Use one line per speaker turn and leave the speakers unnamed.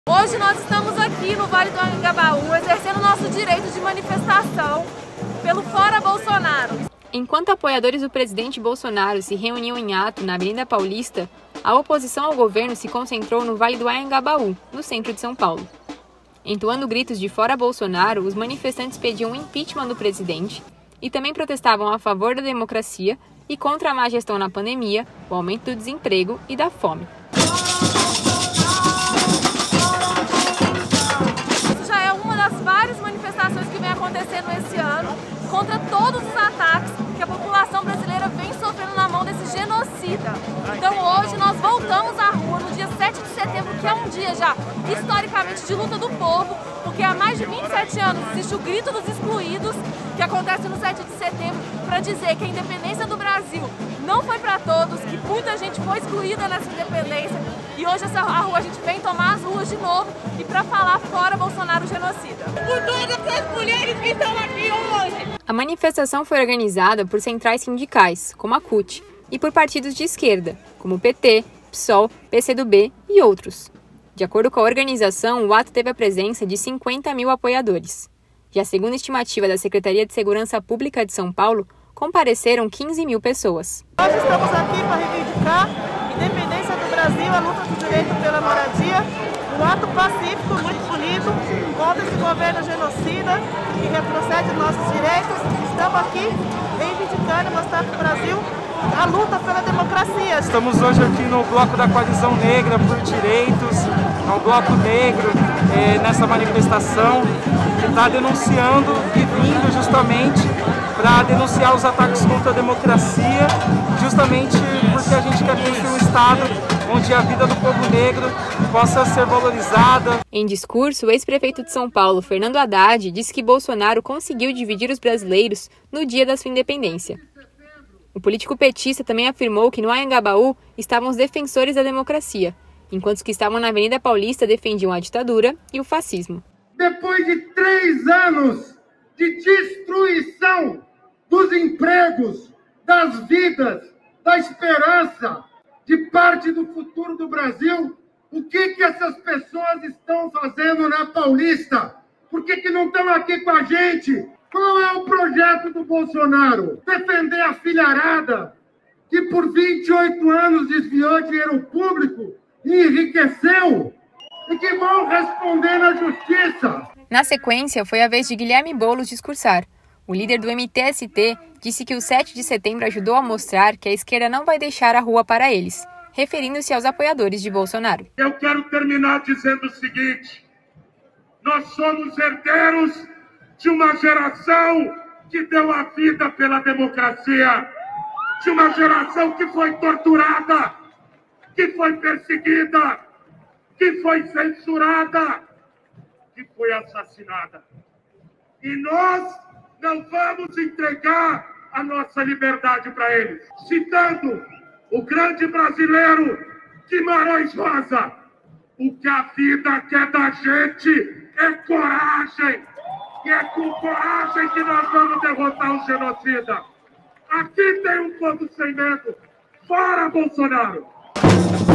Hoje nós estamos aqui no Vale do Anhangabaú exercendo nosso direito de manifestação pelo Fora Bolsonaro.
Enquanto apoiadores do presidente Bolsonaro se reuniam em ato na Avenida Paulista, a oposição ao governo se concentrou no Vale do Anhangabaú, no centro de São Paulo. Entoando gritos de Fora Bolsonaro, os manifestantes pediam o impeachment do presidente e também protestavam a favor da democracia e contra a má gestão na pandemia, o aumento do desemprego e da fome.
Várias manifestações que vem acontecendo esse ano contra todos os ataques que a população brasileira vem sofrendo na mão desse genocida. Então hoje nós voltamos à rua no dia 7 de setembro, que é um dia já historicamente de luta do povo, porque há mais de 27 anos existe o Grito dos Excluídos, que acontece no 7 de setembro, para dizer que a independência do Brasil não foi para todos, que muita gente foi excluída nessa independência. E hoje a gente vem tomar as ruas de novo e para falar fora Bolsonaro genocida.
Por todas as mulheres que estão aqui hoje.
A manifestação foi organizada por centrais sindicais, como a CUT, e por partidos de esquerda, como o PT, PSOL, PCdoB e outros. De acordo com a organização, o ato teve a presença de 50 mil apoiadores. Já segundo a estimativa da Secretaria de Segurança Pública de São Paulo, compareceram 15 mil pessoas.
Nós estamos aqui para reivindicar a independência do Brasil, a luta do direito pela moradia, um ato pacífico, muito bonito, contra esse governo genocida que retrocede nossos direitos. Estamos aqui reivindicando e mostrando para o Brasil a luta pela democracia.
Estamos hoje aqui no bloco da Coalizão Negra por Direitos, é um bloco negro nessa manifestação que está denunciando e vindo justamente para denunciar os ataques contra a democracia, justamente porque a gente quer construir um Estado onde a vida do povo negro possa ser valorizada.
Em discurso, o ex-prefeito de São Paulo, Fernando Haddad, disse que Bolsonaro conseguiu dividir os brasileiros no dia da sua independência. O político petista também afirmou que no Anhangabaú estavam os defensores da democracia, enquanto os que estavam na Avenida Paulista defendiam a ditadura e o fascismo.
Depois de 3 anos de destruição dos empregos, das vidas, da esperança, de parte do futuro do Brasil, o que essas pessoas estão fazendo na Paulista? Por que não estão aqui com a gente? Qual é o projeto do Bolsonaro? Defender a filharada que por 28 anos desviou dinheiro público e enriqueceu? E que vão responder na justiça.
Na sequência, foi a vez de Guilherme Boulos discursar. O líder do MTST disse que o 7 de setembro ajudou a mostrar que a esquerda não vai deixar a rua para eles, referindo-se aos apoiadores de Bolsonaro.
Eu quero terminar dizendo o seguinte: nós somos herdeiros de uma geração que deu a vida pela democracia, de uma geração que foi torturada, que foi perseguida, que foi censurada, que foi assassinada. E nós não vamos entregar a nossa liberdade para eles. Citando o grande brasileiro Guimarães Rosa, o que a vida quer da gente é coragem. E é com coragem que nós vamos derrotar o genocida. Aqui tem um povo sem medo. Fora Bolsonaro!